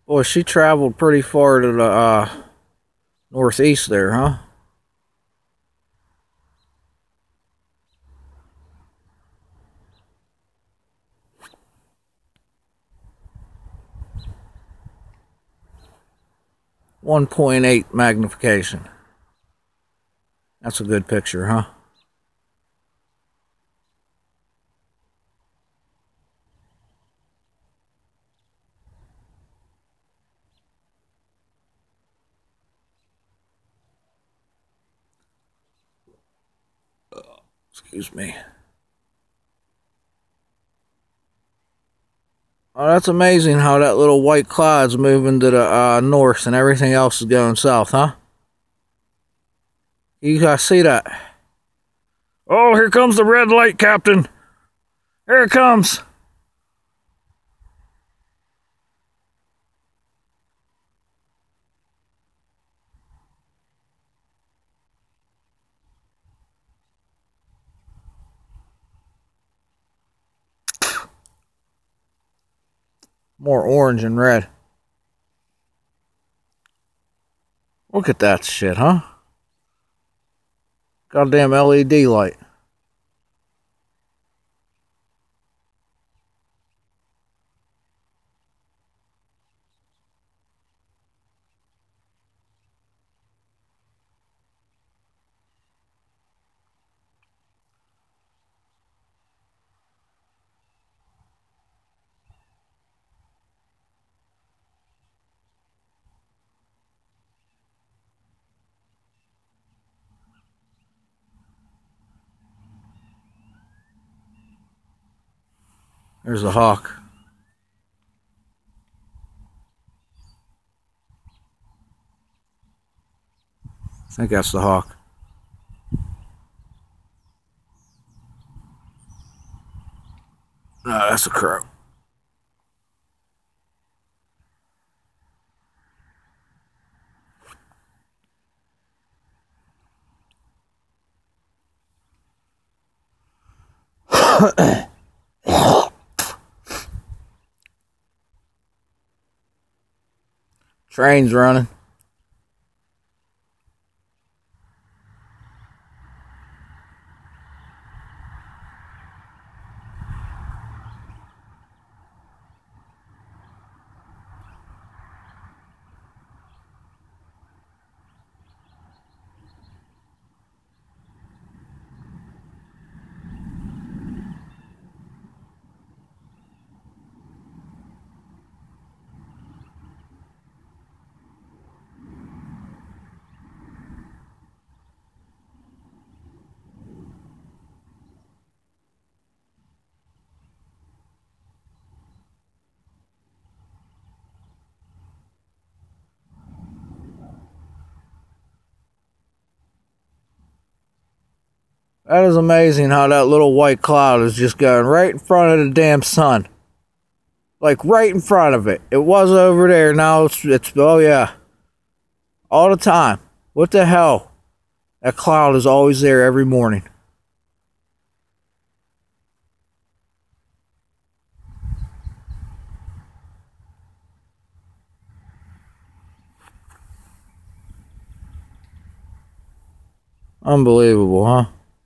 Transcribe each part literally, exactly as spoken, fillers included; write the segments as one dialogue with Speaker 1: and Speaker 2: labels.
Speaker 1: Boy, she traveled pretty far to the uh, northeast there, huh? one point eight magnification. That's a good picture, huh? Excuse me. Oh, that's amazing how that little white cloud's moving to the uh, north and everything else is going south, huh? You guys see that? Oh, here comes the red light, Captain. Here it comes. More orange and red. Look at that shit, huh? Goddamn L E D light. There's a hawk. I think that's the hawk. No, that's a crow. Train's running. That is amazing how that little white cloud is just going right in front of the damn sun. Like right in front of it. It was over there, now it's, it's oh yeah. All the time. What the hell? That cloud is always there every morning. Unbelievable, huh?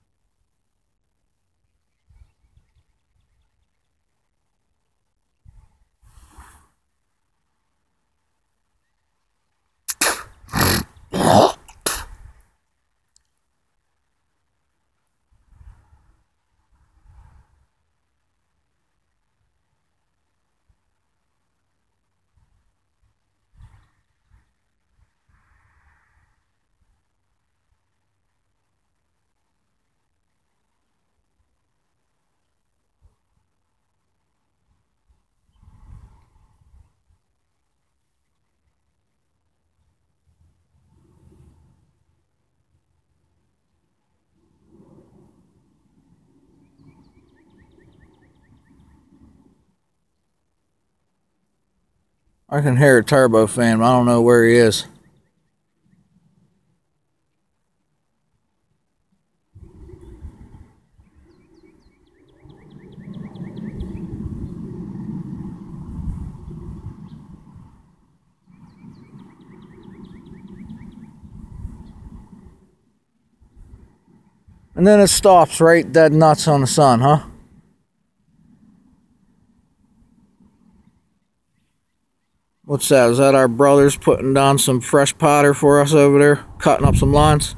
Speaker 1: I can hear a turbofan, but I don't know where he is. And then it stops right dead nuts on the sun, huh? What's that? Is that our brothers putting down some fresh powder for us over there? Cutting up some lines?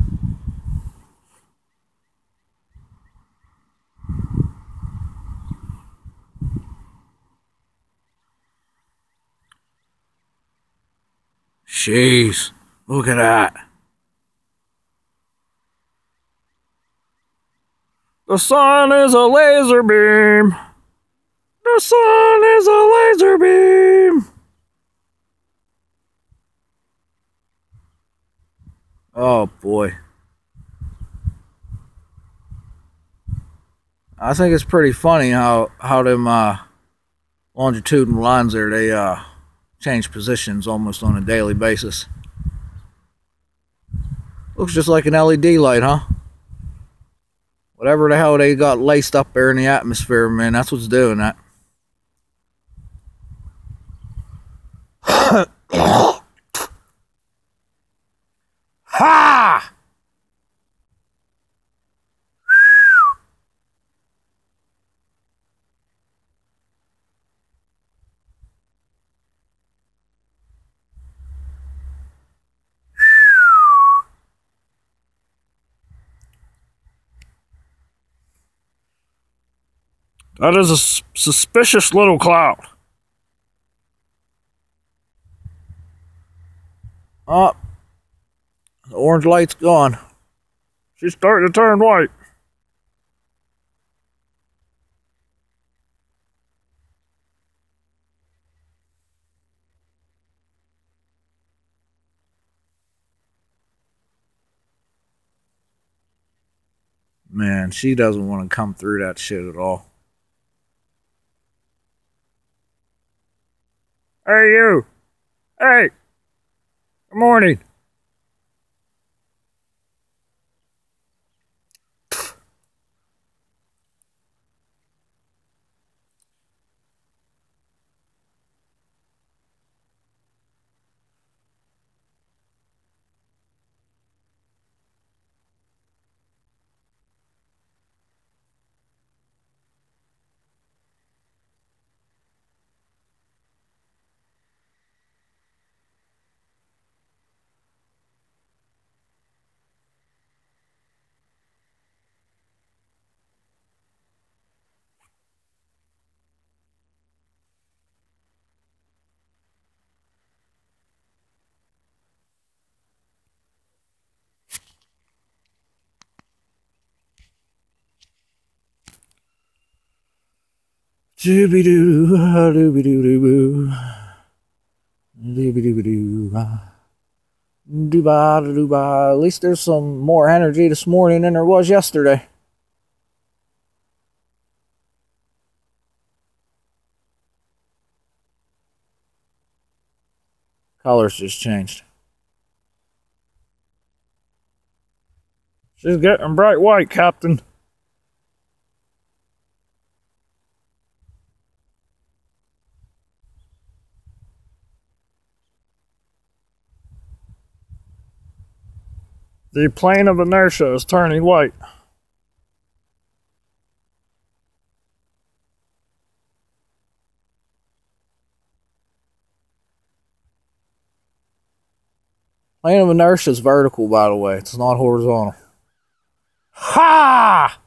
Speaker 1: Jeez, look at that. The sun is a laser beam. The sun is a laser beam. Oh boy. I think it's pretty funny how how them uh, longitudinal lines there, they uh, change positions almost on a daily basis. Looks just like an L E D light, huh? Whatever the hell they got laced up there in the atmosphere, man, that's what's doing that. Ha! That is a suspicious little cloud. Oh, the orange light's gone. She's starting to turn white. Man, she doesn't want to come through that shit at all. Hey, you. Hey. Good morning. Dooby doo, dooby doo doo boo. Dooby dooby doo. Dooba dooba. At least there's some more energy this morning than there was yesterday. Colors just changed. She's getting bright white, Captain. The plane of inertia is turning white. Plane of inertia is vertical, by the way. It's not horizontal. Ha!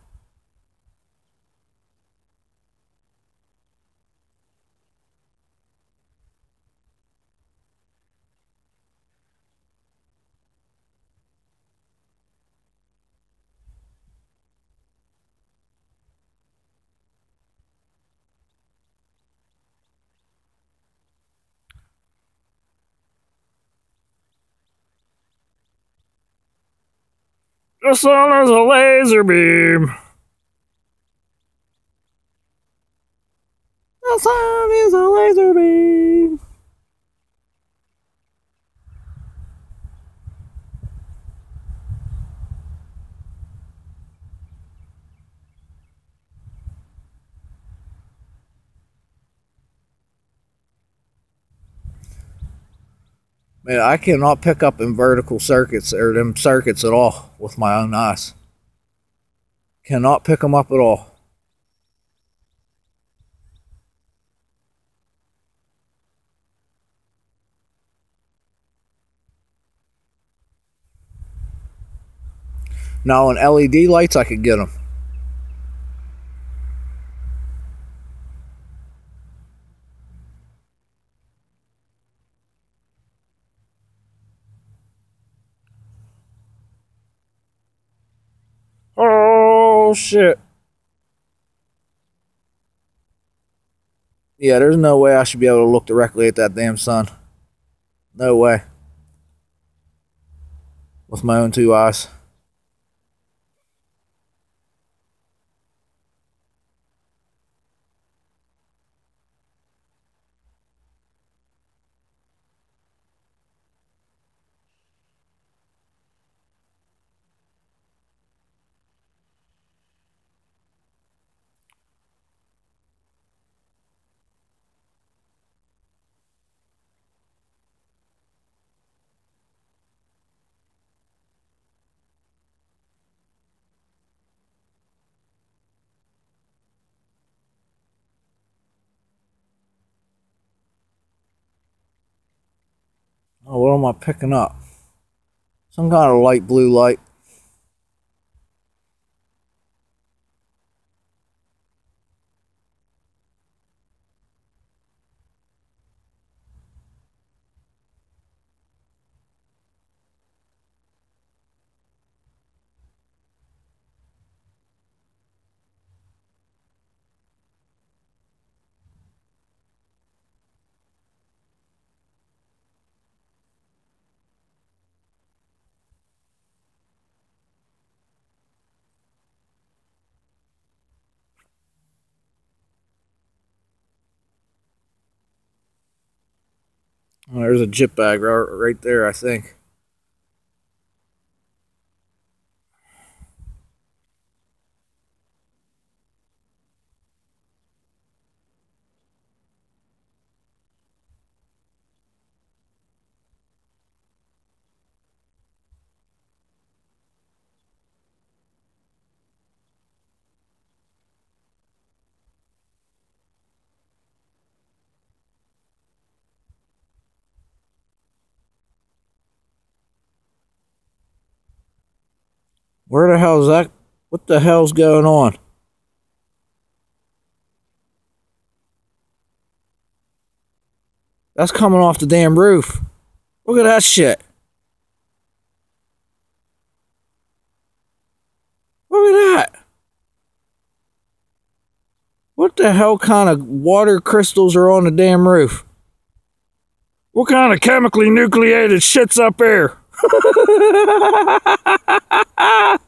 Speaker 1: The sun is a laser beam. The sun is a laser beam. Man, I cannot pick up in vertical circuits or them circuits at all with my own eyes. Cannot pick them up at all. Now on L E D lights, I could get them. Oh, shit. Yeah, there's no way I should be able to look directly at that damn sun. No way. With my own two eyes. Oh, what am I picking up? Some kind of light blue light. Oh, there's a jip bag right, right there, I think. Where the hell is that? What the hell's going on? That's coming off the damn roof. Look at that shit. Look at that. What the hell kind of water crystals are on the damn roof? What kind of chemically nucleated shit's up there?